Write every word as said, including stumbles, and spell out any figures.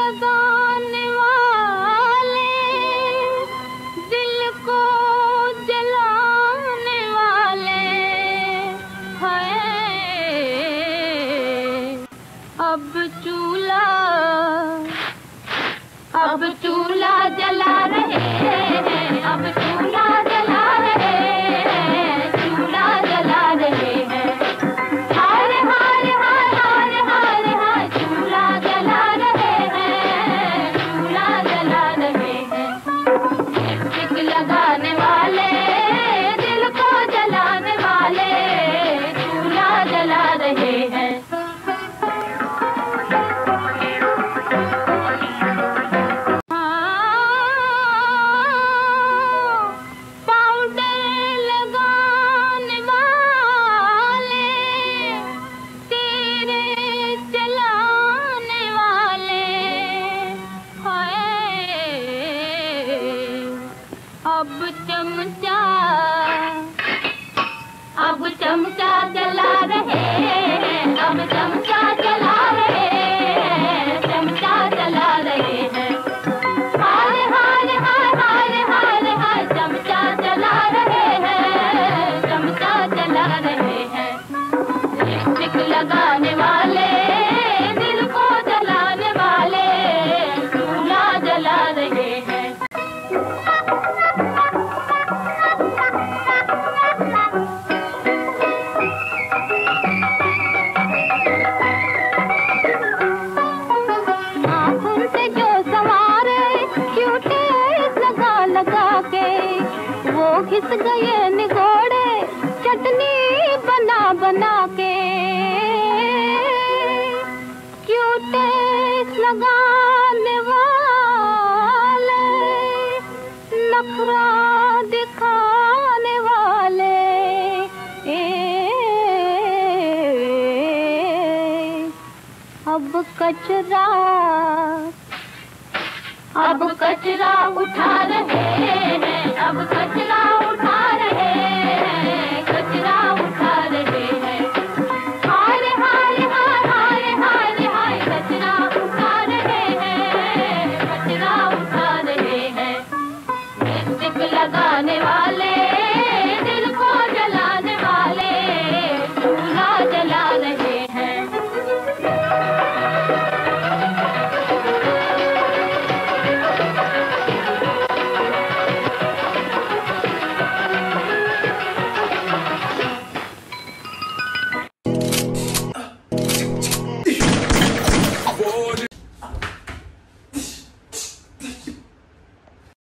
लगाने वाले, दिल को जलाने वाले हैं। अब चूल्हा अब चूल्हा जला रहे हैं, अब चूल्हा जला रहे हैं, चूल्हा जला रहे हैं। हाय हाय हाय हाय हाय हाय, चूल्हा जला रहे हैं, चूल्हा जला रहे हैं। लिपस्टिक लगाने वाले, दिल को जलाने वाले, चूल्हा जला रहे हैं। अब चमचा अब चमचा चला रहे हैं, अब चमचा चला रहे हैं, चमचा चला रहे हैं। हाय हाय हाय हाय हाय हाय, चमचा चला रहे हैं, चमचा चला रहे हैं। लिपस्टिक लगाने वाले, दिल को जलाने वाले, चूल्हा जला रहे हैं। घिस गए निगोड़े चटनी बना बना के, क्यों टेस्ट लगाने वाले, नखरा दिखाने वाले, ए, अब कचरा अब कचरा उठा